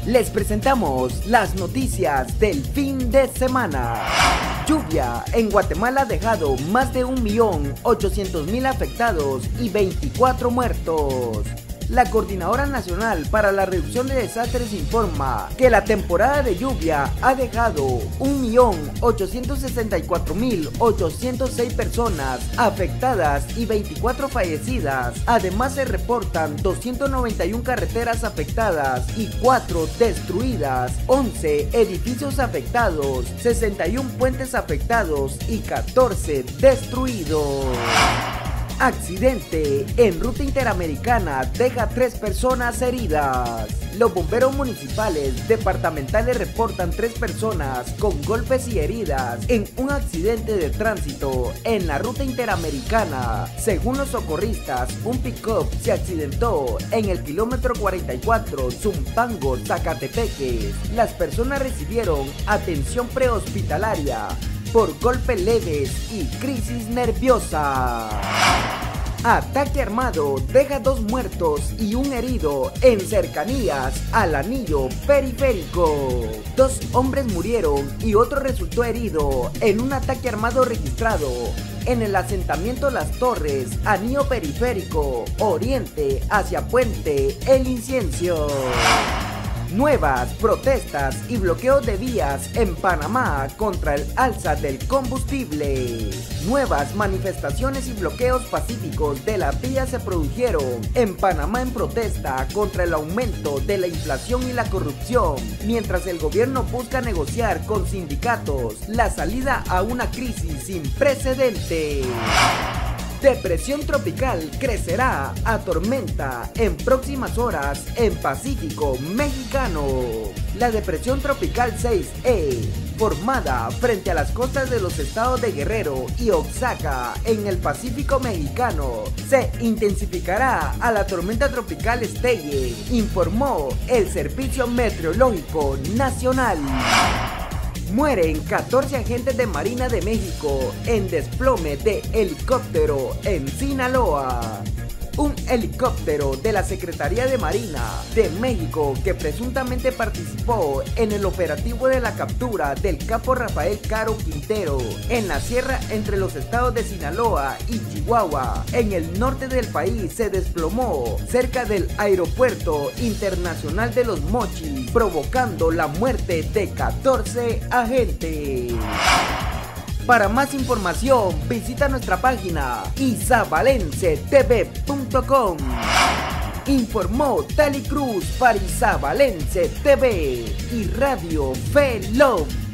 Les presentamos las noticias del fin de semana. Lluvia en Guatemala ha dejado más de 1.800.000 afectados y 24 muertos. La Coordinadora Nacional para la Reducción de Desastres informa que la temporada de lluvia ha dejado 1.864.806 personas afectadas y 24 fallecidas. Además se reportan 291 carreteras afectadas y 4 destruidas, 11 edificios afectados, 61 puentes afectados y 14 destruidos. Accidente en ruta interamericana deja 3 personas heridas. Los bomberos municipales departamentales reportan 3 personas con golpes y heridas en un accidente de tránsito en la ruta interamericana. Según los socorristas, un pick-up se accidentó en el kilómetro 44 Zumpango, Zacatepeques. Las personas recibieron atención prehospitalaria por golpes leves y crisis nerviosa. Ataque armado deja 2 muertos y 1 herido en cercanías al anillo periférico. 2 hombres murieron y otro resultó herido en un ataque armado registrado en el asentamiento Las Torres, anillo periférico, oriente hacia Puente El Inciencio. Nuevas protestas y bloqueos de vías en Panamá contra el alza del combustible. Nuevas manifestaciones y bloqueos pacíficos de las vías se produjeron en Panamá en protesta contra el aumento de la inflación y la corrupción, mientras el gobierno busca negociar con sindicatos la salida a una crisis sin precedentes. Depresión tropical crecerá a tormenta en próximas horas en Pacífico mexicano. La depresión tropical 6E, formada frente a las costas de los estados de Guerrero y Oaxaca en el Pacífico mexicano, se intensificará a la tormenta tropical Stella, informó el Servicio Meteorológico Nacional. Mueren 14 agentes de Marina de México en desplome de helicóptero en Sinaloa. Un helicóptero de la Secretaría de Marina de México que presuntamente participó en el operativo de la captura del capo Rafael Caro Quintero en la sierra entre los estados de Sinaloa y Chihuahua, en el norte del país, se desplomó cerca del Aeropuerto Internacional de Los Mochis, provocando la muerte de 14 agentes. Para más información, visita nuestra página isabalencetv.com. Informó Tali Cruz para Isabalense TV y Radio Fe Love.